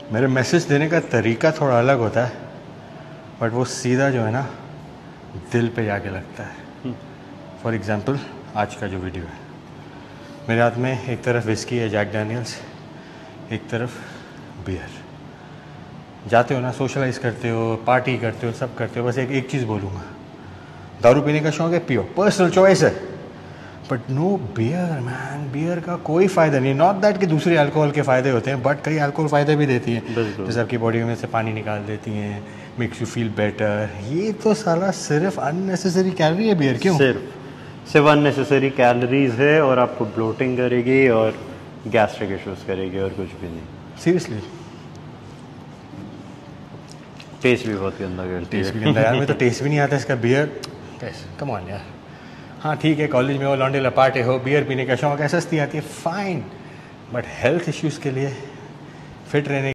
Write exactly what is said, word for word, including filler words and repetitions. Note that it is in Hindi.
मेरे मैसेज देने का तरीका थोड़ा अलग होता है, बट वो सीधा जो है ना दिल पे जाके लगता है। फॉर एग्ज़ाम्पल आज का जो वीडियो है, मेरे हाथ में एक तरफ विस्की है जैक डैनियल्स, एक तरफ बियर। जाते हो ना, सोशलाइज करते हो, पार्टी करते हो, सब करते हो, बस एक एक चीज़ बोलूँगा, दारू पीने का शौक है पियो, पर्सनल चॉइस है, but no beer man. Beer का कोई फ़ायदा नहीं। नॉट दैट कि दूसरे अल्कोहल के फ़ायदे होते हैं, बट कई अल्कोहल फ़ायदे भी देती हैं, जैसे आपकी बॉडी में से पानी निकाल देती हैं, मेक्स यू फील बेटर। ये तो साला सिर्फ अननेसेसरी कैलोरी है बियर। क्यों? सिर्फ सिर्फ अननेसेसरी कैलोरीज है और आपको ब्लोटिंग करेगी और गैस्ट्रिक इश्यूज करेगी और कुछ भी नहीं। सीरियसली टेस्ट भी बहुत गंदा करती है। टेस्ट भी गंदा यार, मैं तो टेस्ट भी नहीं आता इसका बियर। कम ऑन यार। हाँ ठीक है, कॉलेज में हो, लॉन्डे लपाटे हो, बियर पीने का शौक है, सस्ती आती है, फाइन, बट हेल्थ इश्यूज़ के लिए, फिट रहने